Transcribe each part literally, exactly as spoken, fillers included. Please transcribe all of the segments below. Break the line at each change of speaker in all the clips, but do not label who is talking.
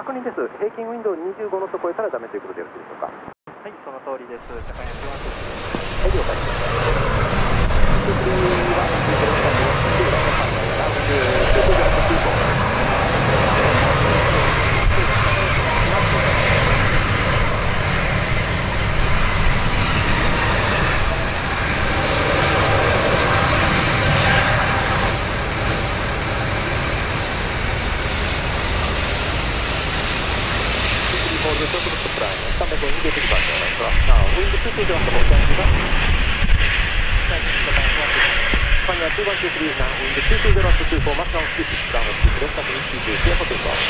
確認です。平均ウィンドウにじゅうごノット超えたらダメということでよろしいでしょうか。
はい、その通りです。ジャパンエスワンです。
はい、了解です。次は、two one two three, now wind two two zero to two four, maximum speed six, downward speed less than two two, clear for takeoff.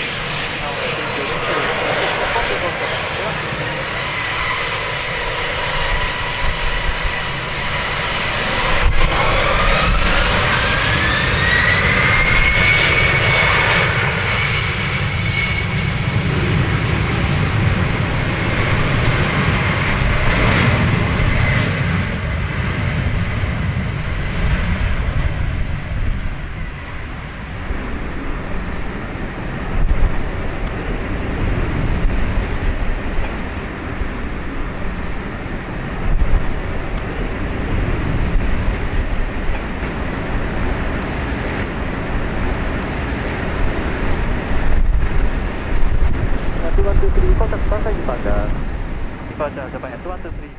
Departure Japan S one two three.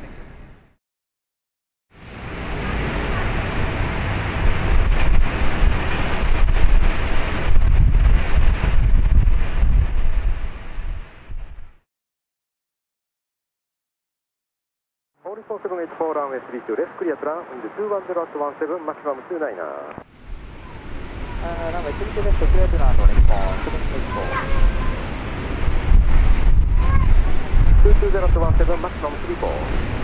four four seven eight four runway three two, left clear to land wind two one zero at one seven, maximum two niner.
Uh, runway three two left clear to land on Nippon seven eight four.
two two zero at one seven, maximum three four.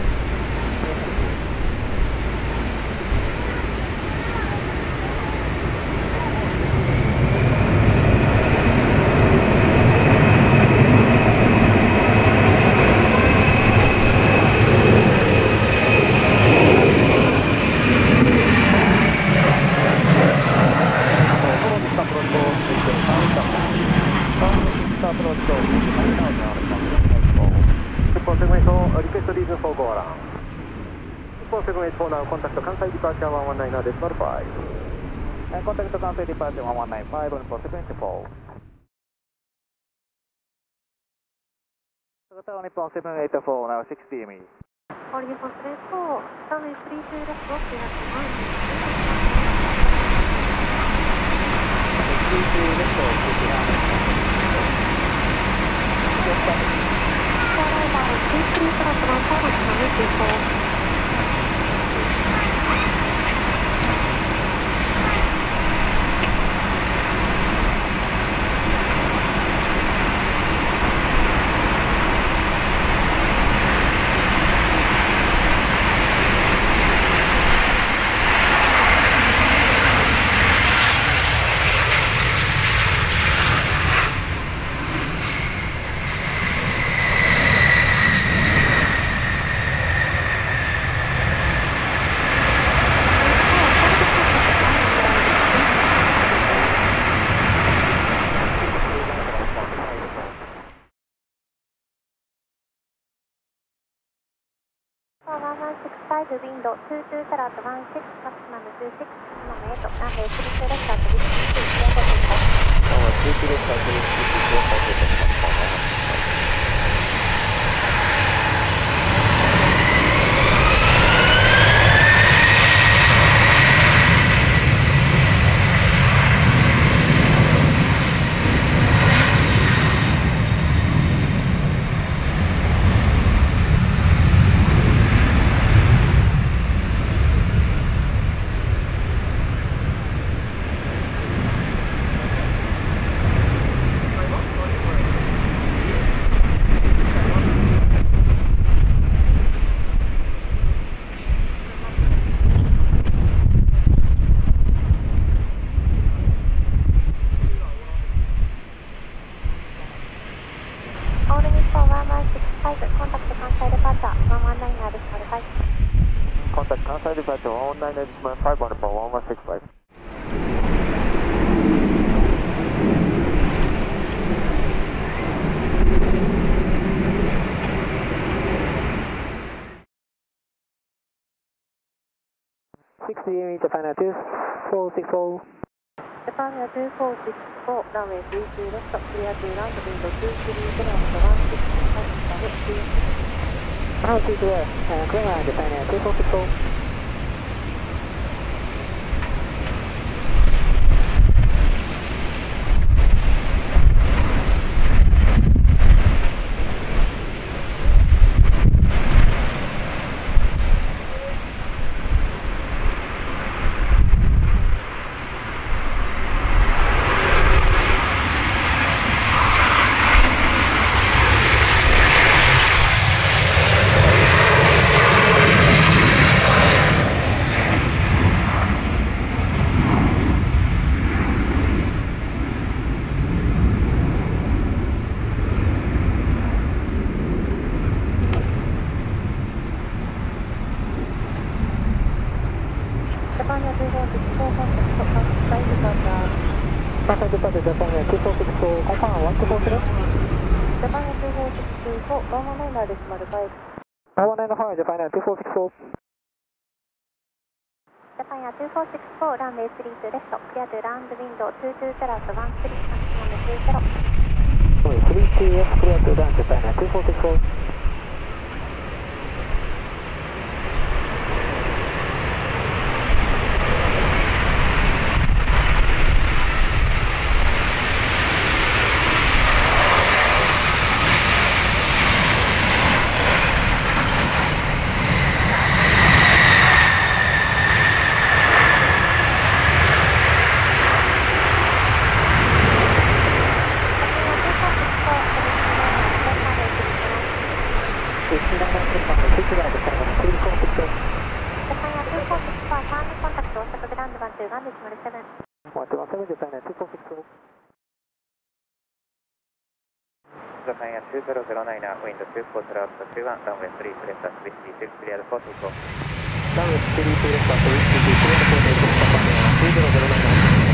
For now, contact Kansai Departure one one nine decimal five.
And contact Kansai Departure one one nine five on four seventy-four. Total Nippon seven eight four, now sixty meters.
All Nippon seven eight four, runway three two left, off to have one.
three two left, off to have
Four over three three plus one five, maximum four. Window two two zero at one six, maximum two six, maximum eight, runway three two left at one six, clear for takeoff.
Runway three two left at one six, clear for takeoff. Contact Kansai Departure one one nine decimal five on one one six five.
シックスディーエム Japan Air two four six four.
ジャパンエアにフォーシックスフォー、ランウェイスリーツーレフト、クリアトゥーランドウィンドツースリーゼロワンシックスファイブでツー。
Hello, two two Air, uh, clear line Japan Air two four six four.
ジャパンエアにフォーシックスフォー、コンタクト、関西デパーチャー。
Contact departure Japan Air two four six four, confirm one two four zero.
ジャパンエアにフォーシックスフォー、ワンワンナインデシマルファイブ。
one one nine five Japan Air two four six four.
ジャパンエアにフォーシックスフォー、ランウェイスリーツーレフト、クリアトゥーランドウィンドツーツーゼロワンスリー、マキシマムツーゼロ。
Sorry, three T S clear to land Japan Air two four six four.
ジャパンエアにフォーシックスフォー、ファームコンタクト、大阪グランドワンツーワンデシマルセブン。
one two one seven Japan Air two four six four.
ジャパンエアにゼロゼロナイン、ウィンドツーフォーゼロアットツーワン、ランウェイスリーツーレフト、スリーツークリアドフォーティーフォー。
Runway three two left after wind speed two four eight six Japan Air two zero zero nine.